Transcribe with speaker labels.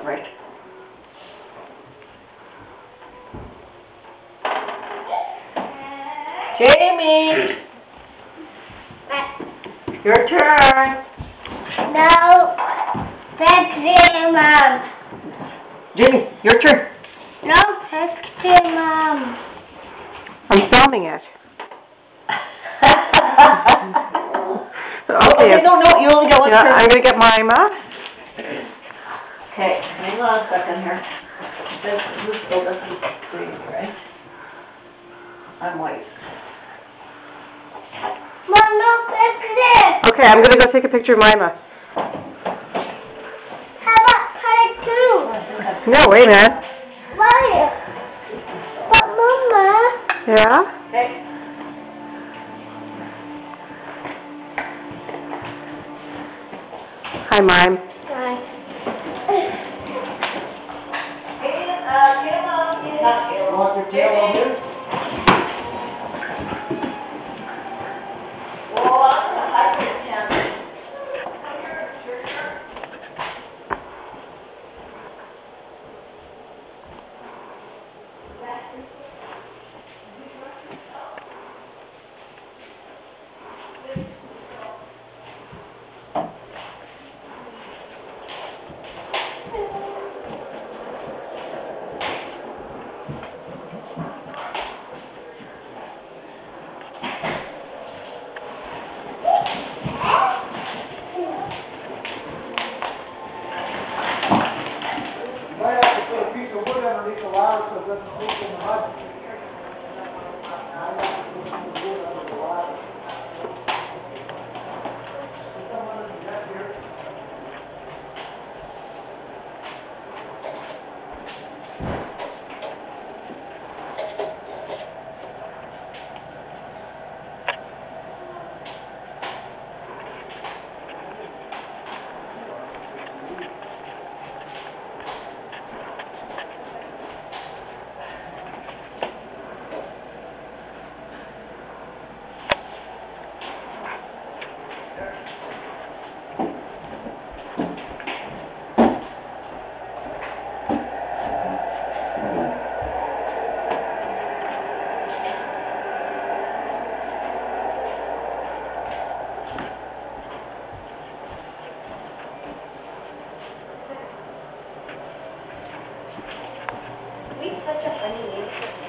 Speaker 1: right. Jamie! Your turn.
Speaker 2: No. That's it, Mom.
Speaker 1: Jamie, your turn.
Speaker 2: No, that's it, Mom.
Speaker 3: I'm filming it.
Speaker 1: Okay, no, you only got one turn.
Speaker 3: I'm going to get Mima.
Speaker 1: Okay, hang on a second here. This still doesn't green, right? I'm white.
Speaker 2: Mom, no, that's it.
Speaker 3: Okay, I'm going to go take a picture of Mima.
Speaker 2: How about part two?
Speaker 3: No, wait a minute.
Speaker 2: Why? But Mama.
Speaker 3: Yeah?
Speaker 1: Okay.
Speaker 3: Hi, Mime.
Speaker 2: Hi.
Speaker 1: Want your tail on here? Well, I'm going to hide your hand.
Speaker 4: Might have to put a piece of wood underneath the ladder so it doesn't leak in the mud. Might have to put some wood under the ladder. Put someone in the net here.
Speaker 2: We're such a funny name.